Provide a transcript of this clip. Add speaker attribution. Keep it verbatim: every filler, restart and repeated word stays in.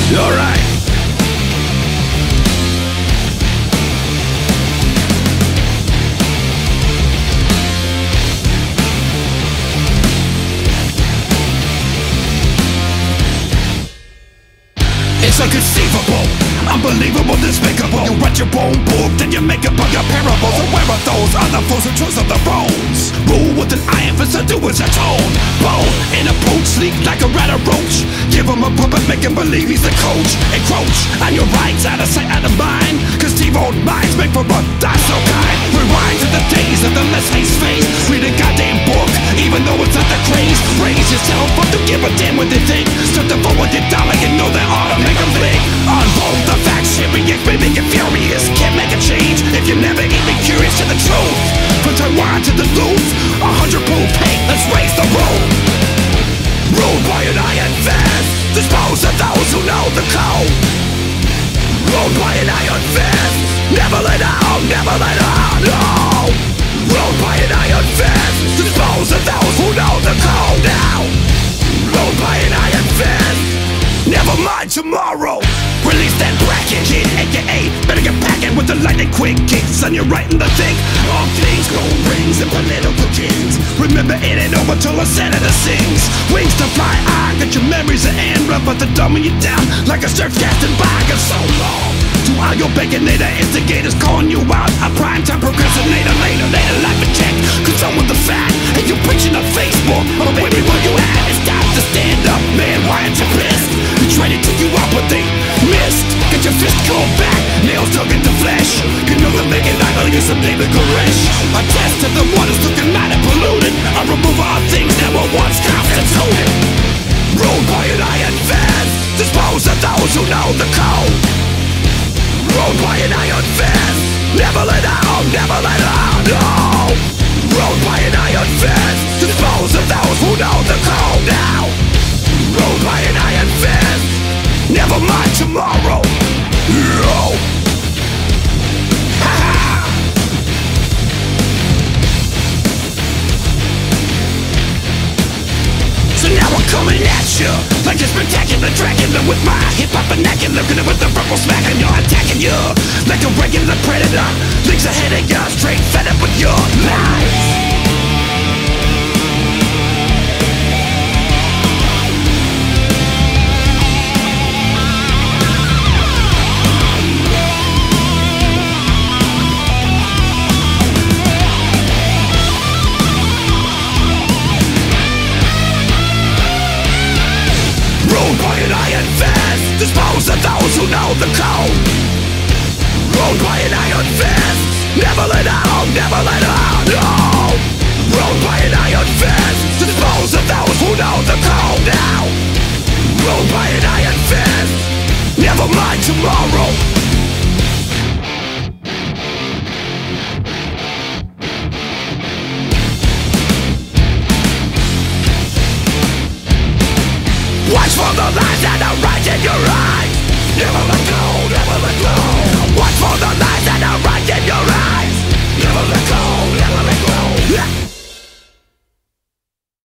Speaker 1: Alright. It's inconceivable, unbelievable, despicable. You write your own book, then you make up all your parables. And where are those other foes who choose of the bones? Rule with an iron fist to do as a tone. Bone in a boot, sleek like a rat or roach. Give him a puppet, make him believe he's the coach. Encroach on your rights, out of sight, out of mind. Cause T-Bone minds make for a die so kind. Rewind to the days of the less haste phase. Read a goddamn book, even though it's not the craze. Raise yourself up to give a damn what they think. Start to forward your dollar, you know they ought to make them think. Unfold the facts, shit react, baby, get furious. Can't make a change if you're never even curious to the truth. From Taiwan to the Louvre, a hundred proof hate, let's raise the roof. Ruled by an iron fist, dispose of those who know the code. Ruled by an iron fist, never let out, never let out, no. Ruled by an iron fist, dispose of those who know the code now. Ruled by an iron fist, never mind tomorrow. Release that bracket, kid, aka better get packing with the lightning quick kicks. On your right and the thick, all things, gold rings and political kings. Remember it ain't over till a senator sings. Wings to fly, I got your memories of and run, but the dumber you down like a surf casting by. Got so long to all your baconator instigators calling you out. A primetime procrastinator, later, later, life a check. Cause I'm with the fact, and you preaching on Facebook. Oh baby, where you at? It's time to stand up, man, why aren't you pissed? You tried to take you out, but they missed. Get your fist called back, nails dug into flesh. You know they're making like I'll use some David Koresh. I test to the waters looking mad and polluted. I remove all things that were once constituted. Ruled by an iron fist, dispose of those who know the code. Ruled by an iron fist, never let out, never let out, no. Ruled by an iron fist, dispose of those who know the code now. Ruled by an iron fist, never mind tomorrow. No. Ha-ha. So now I'm coming at you like a spectacular Dracula with my hip-hop vernacular. Gonna with the purple smack and you're attacking you like a regular predator. Legs ahead of you, straight fed up with your lies. Ruled by an iron fist, dispose of those who know the code. Ruled by an iron fist, never let out, never let out, no. Ruled by an iron fist, dispose of those who know the code now. Ruled by an iron fist, never mind tomorrow. Watch for the lies that are right in your eyes. Never let go, never let go. Watch for the lies that are right in your eyes. Never let go, never let go.